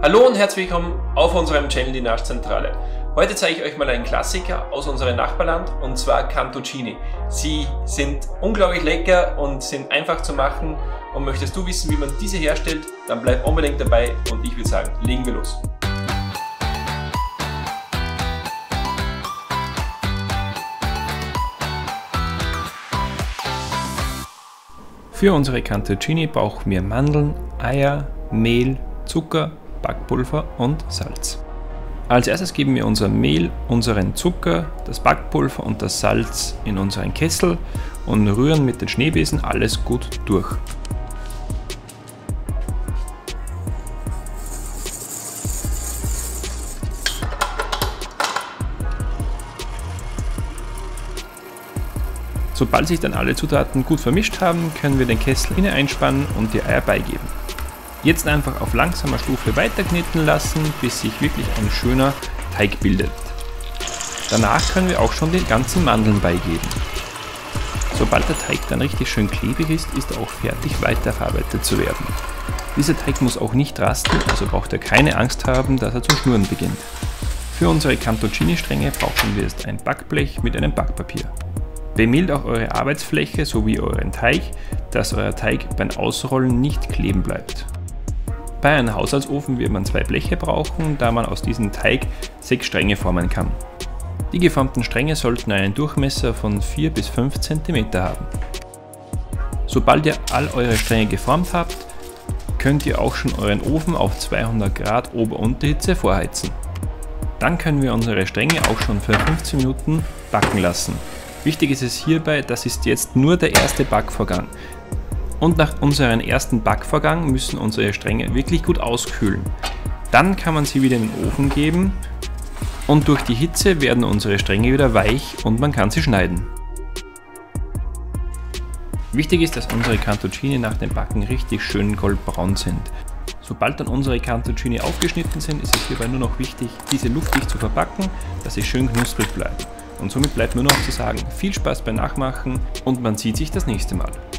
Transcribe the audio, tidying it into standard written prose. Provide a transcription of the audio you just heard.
Hallo und herzlich willkommen auf unserem Channel Die Naschzentrale. Heute zeige ich euch mal einen Klassiker aus unserem Nachbarland und zwar Cantuccini. Sie sind unglaublich lecker und sind einfach zu machen, und möchtest du wissen, wie man diese herstellt, dann bleib unbedingt dabei und ich würde sagen, legen wir los. Für unsere Cantuccini brauchen wir Mandeln, Eier, Mehl, Zucker, Backpulver und Salz. Als erstes geben wir unser Mehl, unseren Zucker, das Backpulver und das Salz in unseren Kessel und rühren mit den Schneebesen alles gut durch. Sobald sich dann alle Zutaten gut vermischt haben, können wir den Kessel hineinspannen und die Eier beigeben. Jetzt einfach auf langsamer Stufe weiterkneten lassen, bis sich wirklich ein schöner Teig bildet. Danach können wir auch schon die ganzen Mandeln beigeben. Sobald der Teig dann richtig schön klebrig ist, ist er auch fertig weiterverarbeitet zu werden. Dieser Teig muss auch nicht rasten, also braucht ihr keine Angst haben, dass er zu schnurren beginnt. Für unsere Cantuccini-Stränge brauchen wir jetzt ein Backblech mit einem Backpapier. Bemehlt auch eure Arbeitsfläche sowie euren Teig, dass euer Teig beim Ausrollen nicht kleben bleibt. Bei einem Haushaltsofen wird man 2 Bleche brauchen, da man aus diesem Teig 6 Stränge formen kann. Die geformten Stränge sollten einen Durchmesser von 4 bis 5 cm haben. Sobald ihr all eure Stränge geformt habt, könnt ihr auch schon euren Ofen auf 200 Grad Ober-Unterhitze vorheizen. Dann können wir unsere Stränge auch schon für 15 Minuten backen lassen. Wichtig ist es hierbei, das ist jetzt nur der erste Backvorgang. Und nach unserem ersten Backvorgang müssen unsere Stränge wirklich gut auskühlen. Dann kann man sie wieder in den Ofen geben und durch die Hitze werden unsere Stränge wieder weich und man kann sie schneiden. Wichtig ist, dass unsere Cantuccini nach dem Backen richtig schön goldbraun sind. Sobald dann unsere Cantuccini aufgeschnitten sind, ist es hierbei nur noch wichtig, diese luftdicht zu verpacken, dass sie schön knusprig bleiben. Und somit bleibt nur noch zu sagen, viel Spaß beim Nachmachen und man sieht sich das nächste Mal.